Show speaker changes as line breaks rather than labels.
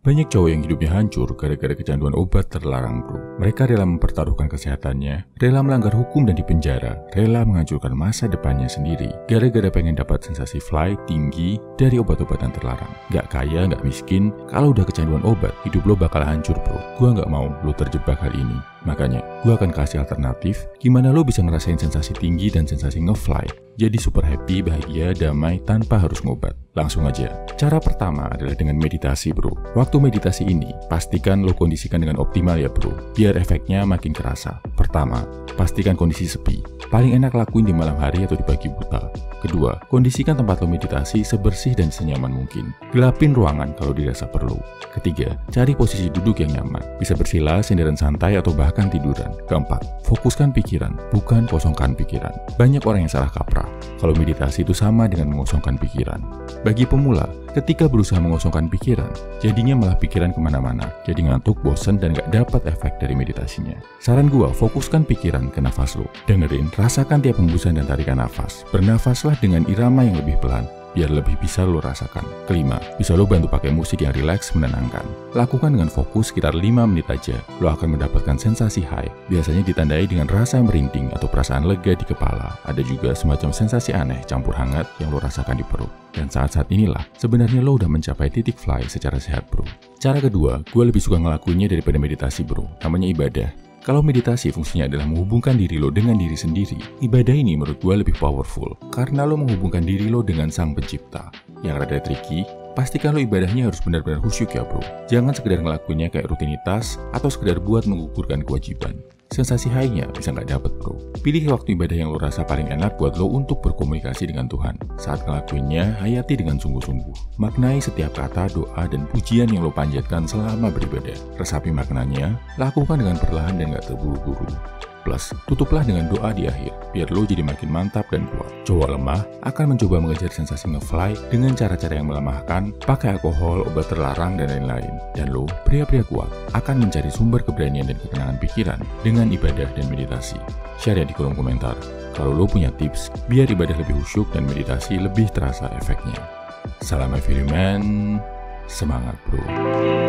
Banyak cowok yang hidupnya hancur gara-gara kecanduan obat terlarang bro. Mereka rela mempertaruhkan kesehatannya, rela melanggar hukum dan dipenjara, rela menghancurkan masa depannya sendiri gara-gara pengen dapat sensasi fly tinggi dari obat-obatan terlarang. Gak kaya, gak miskin, kalau udah kecanduan obat, hidup lo bakal hancur bro. Gua gak mau lo terjebak hal ini. Makanya, gua akan kasih alternatif gimana lo bisa ngerasain sensasi tinggi dan sensasi nge-fly. Jadi super happy, bahagia, damai tanpa harus ngobat. Langsung aja. Cara pertama adalah dengan meditasi bro. Waktu meditasi ini, pastikan lo kondisikan dengan optimal ya bro, biar efeknya makin kerasa. Pertama, pastikan kondisi sepi. Paling enak lakuin di malam hari atau di pagi buta. Kedua, kondisikan tempat lo meditasi sebersih dan senyaman mungkin. Gelapin ruangan kalau dirasa perlu. Ketiga, cari posisi duduk yang nyaman. Bisa bersila, senderan santai, atau bahkan tiduran. Keempat, fokuskan pikiran, bukan kosongkan pikiran. Banyak orang yang salah kaprah kalau meditasi itu sama dengan mengosongkan pikiran. Bagi pemula, ketika berusaha mengosongkan pikiran, jadinya malah pikiran kemana-mana, jadi ngantuk, bosan, dan gak dapat efek dari meditasinya. Saran gua, fokuskan pikiran ke nafas lo. Dengerin, rasakan tiap hembusan dan tarikan nafas. Bernafaslah dengan irama yang lebih pelan, biar lebih bisa lo rasakan. Kelima, bisa lo bantu pakai musik yang rileks menenangkan. Lakukan dengan fokus sekitar 5 menit aja. Lo akan mendapatkan sensasi high, biasanya ditandai dengan rasa merinding atau perasaan lega di kepala. Ada juga semacam sensasi aneh campur hangat yang lo rasakan di perut. Dan saat-saat inilah, sebenarnya lo udah mencapai titik fly secara sehat bro. Cara kedua, gue lebih suka ngelakuinnya daripada meditasi bro, namanya ibadah. Kalau meditasi fungsinya adalah menghubungkan diri lo dengan diri sendiri, ibadah ini menurut gue lebih powerful karena lo menghubungkan diri lo dengan sang pencipta. Yang rada tricky, pastikan lo ibadahnya harus benar-benar khusyuk ya bro. Jangan sekedar ngelakuinnya kayak rutinitas atau sekedar buat menggugurkan kewajiban. Sensasi high-nya bisa nggak dapet bro. Pilih waktu ibadah yang lo rasa paling enak buat lo untuk berkomunikasi dengan Tuhan. Saat ngelakuinnya, hayati dengan sungguh-sungguh. Maknai setiap kata, doa, dan pujian yang lo panjatkan selama beribadah. Resapi maknanya, lakukan dengan perlahan dan nggak terburu-buru. Plus, tutuplah dengan doa di akhir, biar lo jadi makin mantap dan kuat. Cowok lemah akan mencoba mengejar sensasi nge-fly dengan cara-cara yang melemahkan, pakai alkohol, obat terlarang, dan lain-lain. Dan lo, pria-pria kuat, akan mencari sumber keberanian dan ketenangan pikiran dengan ibadah dan meditasi. Share ya di kolom komentar, kalau lo punya tips biar ibadah lebih khusyuk dan meditasi lebih terasa efeknya. Salam everyman, semangat bro.